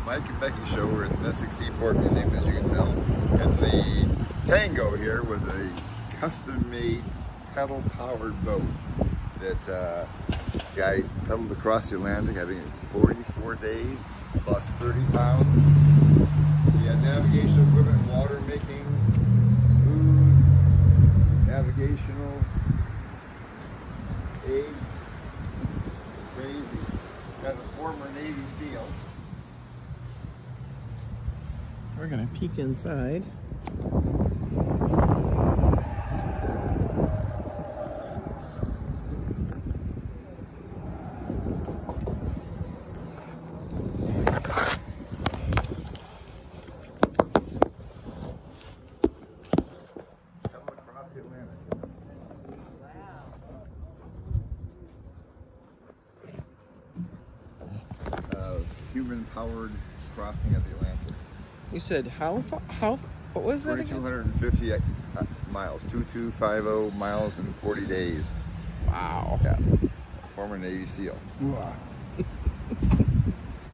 Mike and Becky show. We're at the Mystic Seaport Museum, as you can tell. And the Tango here was a custom-made pedal-powered boat that guy pedaled across the Atlantic. I think it's 44 days plus 30 pounds. He had navigational equipment, water making, food, navigational aids. Crazy. As a former Navy SEAL. We're gonna peek inside. Human-powered crossing of the Atlantic. You said how? What was that again? 2,250 miles, 2250 miles in 40 days. Wow. Yeah. Former Navy SEAL.